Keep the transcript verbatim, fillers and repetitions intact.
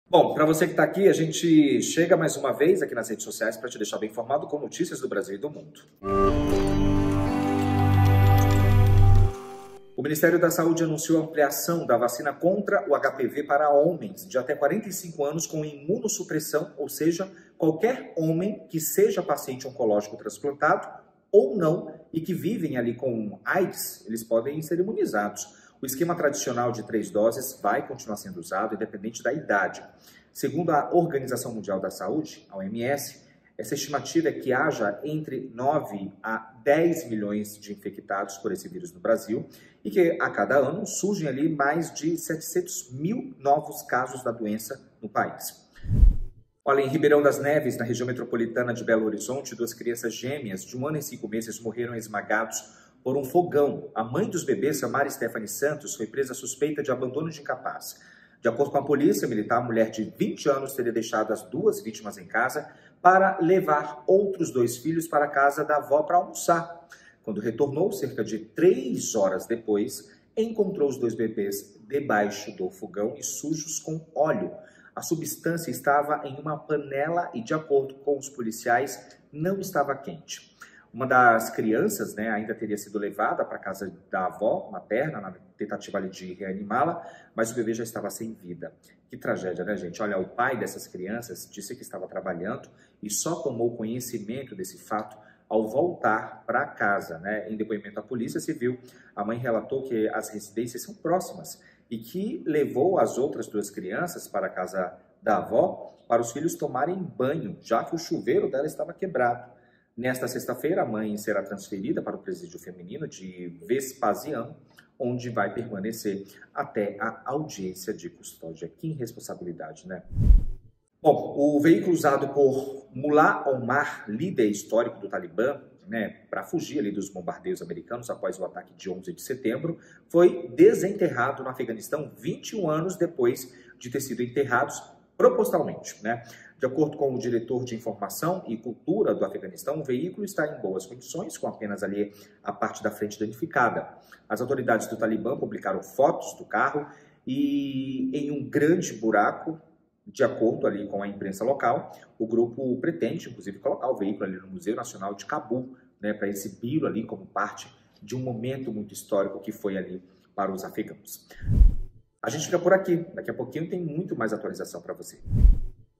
Bom, para você que está aqui, a gente chega mais uma vez aqui nas redes sociais para te deixar bem informado com notícias do Brasil e do mundo. O Ministério da Saúde anunciou a ampliação da vacina contra o H P V para homens de até quarenta e cinco anos com imunossupressão, ou seja, qualquer homem que seja paciente oncológico transplantado ou não e que vivem ali com AIDS, eles podem ser imunizados. O esquema tradicional de três doses vai continuar sendo usado, independente da idade. Segundo a Organização Mundial da Saúde, a O M S, essa estimativa é que haja entre nove a dez milhões de infectados por esse vírus no Brasil e que a cada ano surgem ali mais de setecentos mil novos casos da doença no país. Olha, em Ribeirão das Neves, na região metropolitana de Belo Horizonte, duas crianças gêmeas de um ano e cinco meses morreram esmagados por um fogão. A mãe dos bebês, Samara Stephanie Santos, foi presa suspeita de abandono de incapaz. De acordo com a polícia militar, a mulher de vinte anos teria deixado as duas vítimas em casa para levar outros dois filhos para a casa da avó para almoçar. Quando retornou, cerca de três horas depois, encontrou os dois bebês debaixo do fogão e sujos com óleo. A substância estava em uma panela e, de acordo com os policiais, não estava quente. Uma das crianças, né, ainda teria sido levada para a casa da avó materna, na tentativa ali de reanimá-la, mas o bebê já estava sem vida. Que tragédia, né, gente? Olha, o pai dessas crianças disse que estava trabalhando e só tomou conhecimento desse fato ao voltar para casa, né? Em depoimento à Polícia Civil, a mãe relatou que as residências são próximas e que levou as outras duas crianças para a casa da avó para os filhos tomarem banho, já que o chuveiro dela estava quebrado. Nesta sexta-feira, a mãe será transferida para o presídio feminino de Vespasiano, onde vai permanecer até a audiência de custódia. Que irresponsabilidade, né? Bom, o veículo usado por Mullah Omar, líder histórico do Talibã, né, para fugir ali dos bombardeios americanos após o ataque de onze de setembro, foi desenterrado no Afeganistão vinte e um anos depois de ter sido enterrados propositalmente, né? De acordo com o diretor de Informação e Cultura do Afeganistão, o veículo está em boas condições, com apenas ali a parte da frente danificada. As autoridades do Talibã publicaram fotos do carro e em um grande buraco, de acordo ali com a imprensa local, o grupo pretende, inclusive, colocar o veículo ali no Museu Nacional de Cabul, né, para exibi-lo ali como parte de um momento muito histórico que foi ali para os afegãos. A gente fica por aqui. Daqui a pouquinho tem muito mais atualização para você.